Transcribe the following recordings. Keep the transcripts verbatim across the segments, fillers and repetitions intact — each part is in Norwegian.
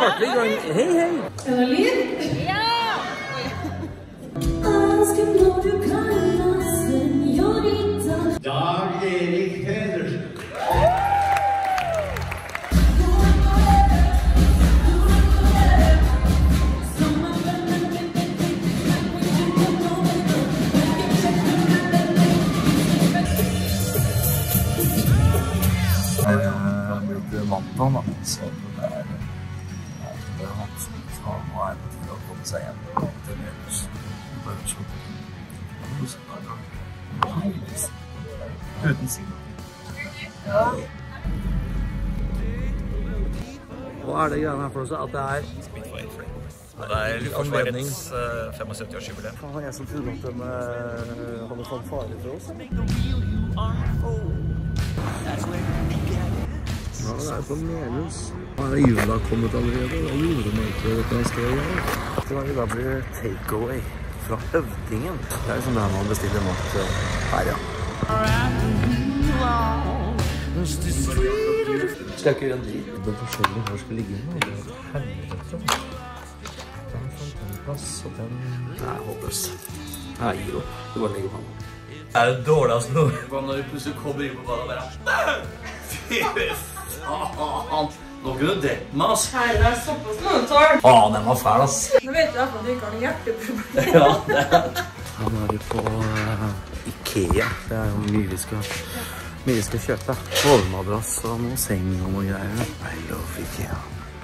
ble vi i gang. Hei, hei. Er det lyd? Ja! Dag Erik Pedersen. Mandag, da, så det er det er han som tar nå er det til å komme seg hjem til Melhus. Bare sånn. Uten siden. Hva er det greiene her for oss? At det er Spitfire Free. Det er Luftforsvarets femogsytti-årsjubileum. Hva var jeg som trodde at de hadde fått fare for oss? Ja, det er på Melhus. Nå er jula kommet allerede, og julemarkedet dette stedet her. Det da blir takeaway fra Høvdingen. Det er liksom der man bestiller mat her, ja. Skal jeg ikke gjøre en dritt? Det er forskjellig hvor skal ligge inn. Det er helvete. Den fant en plass, og den... Nei, håpløst. Nei, jo. Det bare ligger på den. Er det dårligst nå? Hva når du plutselig kommer inn på banen og bare... Fy faen! Nå kunne du drept meg, ass! Her er såpass noen tål! Å, den var fæl, ass! Nå vet du at du ikke har noen hjerteproblemer. Ja, det er... Nå er vi på Ikea. Det er jo mye vi skal, mye vi skal kjøpe. Hovedmadrass og noen seng og noe greier. I love Ikea.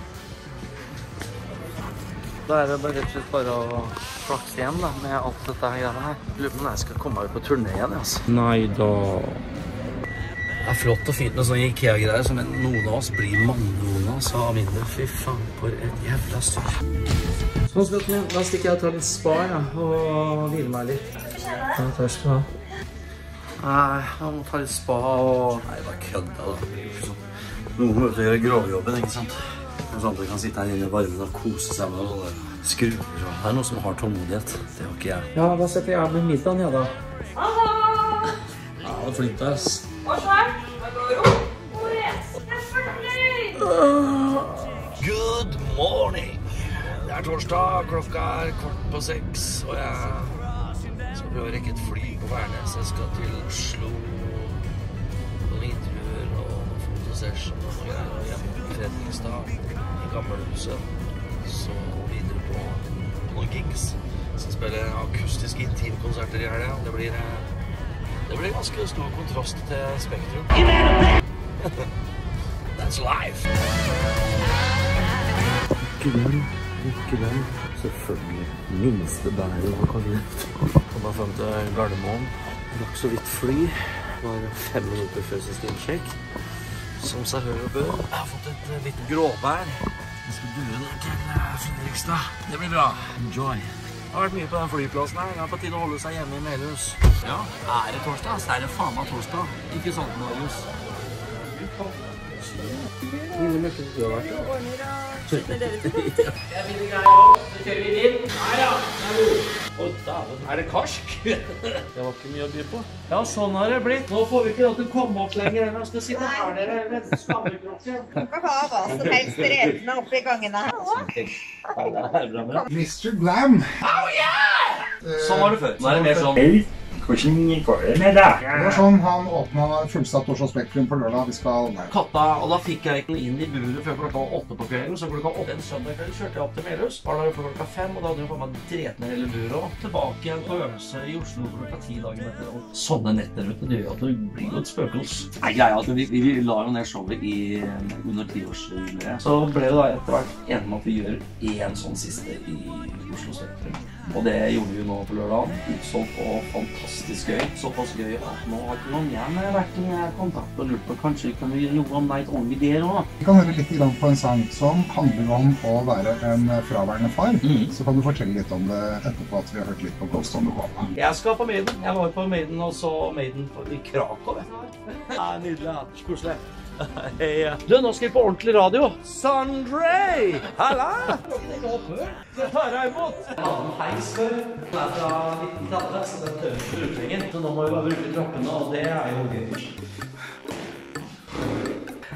Da er det bare rett og slett bare å flakse igjen da, med alt dette her greiene her. Lurer på når jeg skal komme meg på turné igjen, altså. Nei da. Det er flott og fint med sånne Ikea-greier, som noen av oss blir mange noen av oss av mindre. Fy faen, for et jævla styr. Sånn skal vi, da stikker jeg og tar litt spa, ja, og hviler meg litt. Ja, takk skal du ha. Nei, jeg må ta litt spa og... Nei, bare kødda da. Noen må ut og gjøre grovjobben, ikke sant? Noen andre kan sitte her inne i varmen og kose seg med sånne skruer. Det er noen som har tålmodighet. Det har ikke jeg. Ja, da setter jeg med middagen, ja da. Aha! Ja, det er flink der, ass. Og så her, jeg går opp. Og yes, det er fornøyd! Good morning! Det er torsdag, klokka er kvart på seks, og jeg skal prøve å rekke et fly på Værnes. Jeg skal til Oslo, noen intervjuer og noen fotosession og noe greier, og hjemme i Fredrikstad, i Gammelhuset. Så videre på, på noen gigs. Så spiller jeg akustiske intimkonserter i helgen. Det blir... Det blir ganske stor kontrast til Spektrum. That's life! Ikke den, ikke den. Selvfølgelig. Minste bæret var kavinet. Og da frem til Gardermoen. Nok så vidt fly. Bare fem minutter før siste innsjekk. Som seg hører og bør. Jeg har fått et litt gråvær. Jeg skal due ned til Fredrikstad. Det blir bra. Enjoy. Det har vært mye på den flyplassen her. Det er på tide å holde seg hjemme i Melhus. Ja, er det torsdag, så er det faen meg torsdag. Ikke sant, Marius? Ingen mørke som du har vært. Skjønner dere til det? Jeg vil greie opp, så kjører vi inn. Nei da, det er god. Å, dæven, er det karsk? Det var ikke mye å by på. Ja, sånn har det blitt. Nå får vi ikke lov til å komme opp lenger enn å skal sitte her dere med skammekrokken. Du kan ha hva som helst retene oppe i gangene. mister Glam. Oh yeah! Sånn var det før. Nå er det mer sånn... Hvordan går det med deg? Det var sånn han åpnet fullsatt Oslo Spektrum på lørdag. Vi skal... Katta, og da fikk jeg ikke noe inn i buret før klokka åtte på kvelden, så klokka åtte en søndag kveld kjørte jeg opp til Melhus. Var der for klokka fem, og da hadde jeg på meg dret ned hele buret, og tilbake igjen på øvelse i Oslo for klokka ti dagen etter. Og sånne netter, vet du, det gjør at det blir jo et spøkels. Nei, greia at vi, vi la jo ned showet i under tiårsjubileet. Så ble det da etter hvert enig med at vi gjør en sånn siste i Oslo Spektrum. Og det gjorde vi jo nå på lørdagen. Utsolgt og fantastisk gøy. Såpass gøy at nå har ikke noen igjen vært i kontakt og lurt på kanskje kan vi jobbe om Night Only der også. Vi kan høre litt på en sang som handler om å være en fraværende far. Mm. Så kan du fortelle litt om det etterpå at vi har hørt litt på Ghost on the Wall. Jeg skal på Maiden. Jeg var på Maiden og så Maiden i Krakow. Ja, nydelig. Koselig. Hei, du, nå skal vi på ordentlig radio. Sondre! Halla! Det tar jeg imot. Jeg hadde en heis før. Den er fra nitten tretti, så den tøver ikke utlengen. Så nå må vi bare bruke trappene, og det er jo gøy.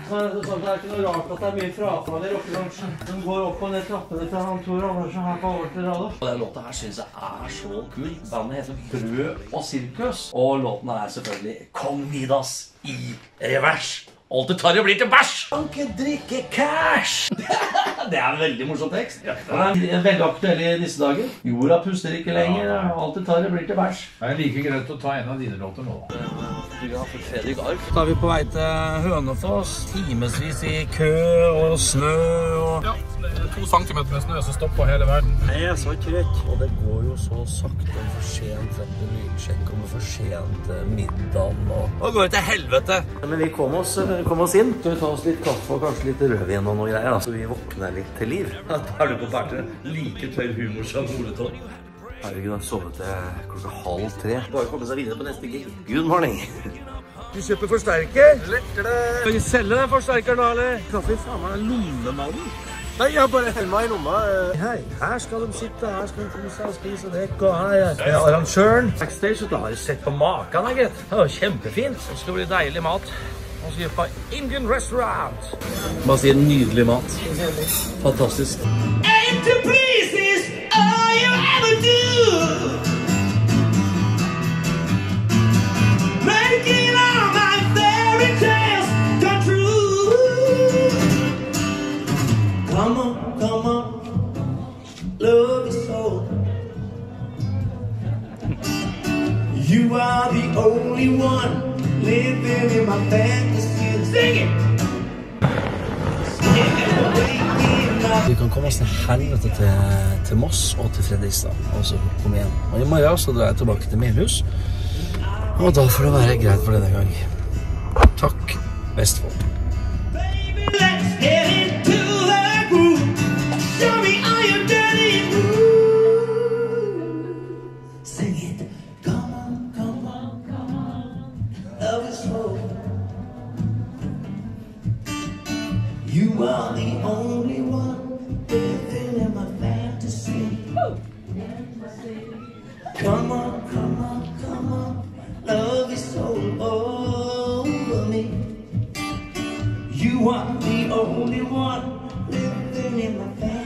Men det er ikke noe rart at det er mye frafall i rockebransjen. De går opp og ned trappene til han Tor Andersen her på Over til Radio. Og den låta her synes jeg er så kul. Bandet heter Brød og Sirkus. Og låten er selvfølgelig Kong Midas i revers. Alt du tar og blir til bæsj. Kan ikke drikke cash. Det er en veldig morsom tekst. Den er veldig aktuell i disse dager. Jorda puster ikke lenger. Alt du tar og blir til bæsj. Det er like greit å ta en av dine låter nå. Ja, for Fredrik Arf. Da er vi på vei til Hønefoss. Timesvis i kø og snø og... Ja, det er to centimeter med snø som stopper hele verden. Jeg er så trøtt. Og det går jo så sakte og for sent frem til lynsjekk og for sent middagen og... Og går det til helvete. Men vi kom oss, kom oss inn. Så vi tar oss litt kaffe og kanskje litt rødvin og noe greier. Så vi våkner litt til liv. Da er du på bærte like tørr humor som Ole Tom. Herregud, han sovet til klokka halv tre. Bare komme seg videre på neste gig. Good morning. Du kjøper forsterker. Letter det. Skal vi selge den forsterkeren da, eller? Kaffe, faen meg, lommemannen. Nei, jeg har bare held meg i lomma. Hei, her skal de sitte, her skal de kose og spise og drikke, og her er arrangøren. Backstage, da har jeg sett på maken, gitt. Det var kjempefint. Det skal bli deilig mat. Og så gjør på Indian Restaurant. Bare si en nydelig mat. Fantastisk. And to please is all you ever do. Making all my fairy tales come true. Come on, come on, love is so. You are the only one living in my fantasy. Sing it! Vi kan komme oss til helvete til, til Moss og til Fredrikstad, og så komme igjen. Og i morgen så drar jeg tilbake til Melhus, og da får det være greit for denne gang. Takk, Vestfold. Baby, let's get into the groove. Show me all your dirty moves. Sing it. Come on, come on, come on. Love is slow. You are the only one living in my fantasy. Come on, come on, come on. Love is all over me. You are the only one living in my fantasy.